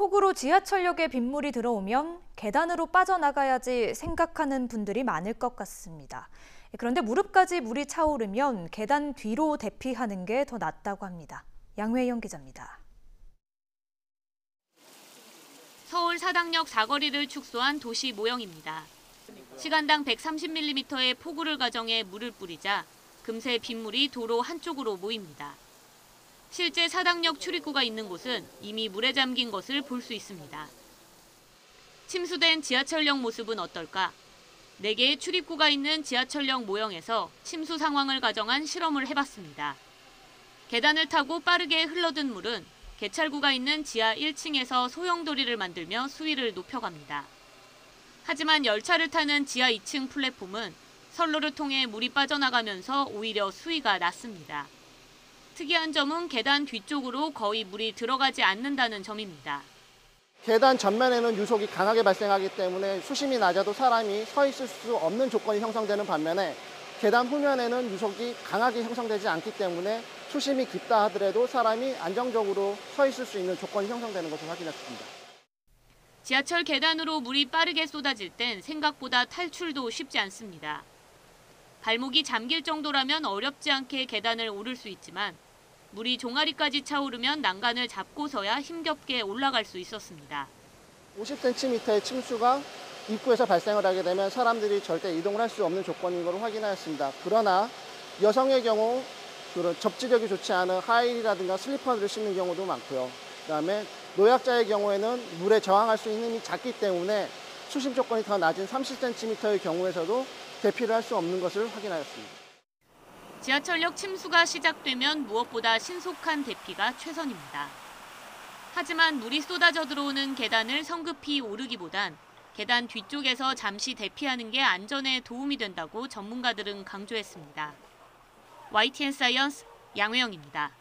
폭우로 지하철역에 빗물이 들어오면 계단으로 빠져나가야지 생각하는 분들이 많을 것 같습니다. 그런데 무릎까지 물이 차오르면 계단 뒤로 대피하는 게 더 낫다고 합니다. 양회영 기자입니다. 서울 사당역 사거리를 축소한 도시 모형입니다. 시간당 130mm의 폭우를 가정해 물을 뿌리자 금세 빗물이 도로 한쪽으로 모입니다. 실제 사당역 출입구가 있는 곳은 이미 물에 잠긴 것을 볼 수 있습니다. 침수된 지하철역 모습은 어떨까? 4개의 출입구가 있는 지하철역 모형에서 침수 상황을 가정한 실험을 해봤습니다. 계단을 타고 빠르게 흘러든 물은 개찰구가 있는 지하 1층에서 소용돌이를 만들며 수위를 높여갑니다. 하지만 열차를 타는 지하 2층 플랫폼은 선로를 통해 물이 빠져나가면서 오히려 수위가 낮습니다. 특이한 점은 계단 뒤쪽으로 거의 물이 들어가지 않는다는 점입니다. 계단 전면에는 유속이 강하게 발생하기 때문에 수심이 낮아도 사람이 서 있을 수 없는 조건이 형성되는 반면에 계단 후면에는 유속이 강하게 형성되지 않기 때문에 수심이 깊다 하더라도 사람이 안정적으로 서 있을 수 있는 조건이 형성되는 것을 확인했습니다. 지하철 계단으로 물이 빠르게 쏟아질 땐 생각보다 탈출도 쉽지 않습니다. 발목이 잠길 정도라면 어렵지 않게 계단을 오를 수 있지만 물이 종아리까지 차오르면 난간을 잡고서야 힘겹게 올라갈 수 있었습니다. 50cm의 침수가 입구에서 발생을 하게 되면 사람들이 절대 이동을 할 수 없는 조건인 것을 확인하였습니다. 그러나 여성의 경우 그런 접지력이 좋지 않은 하이힐이라든가 슬리퍼를 신는 경우도 많고요. 그다음에 노약자의 경우에는 물에 저항할 수 있는 힘이 작기 때문에 수심 조건이 더 낮은 30cm의 경우에서도 대피를 할 수 없는 것을 확인하였습니다. 지하철역 침수가 시작되면 무엇보다 신속한 대피가 최선입니다. 하지만 물이 쏟아져 들어오는 계단을 성급히 오르기보단 계단 뒤쪽에서 잠시 대피하는 게 안전에 도움이 된다고 전문가들은 강조했습니다. YTN 사이언스 양회영입니다.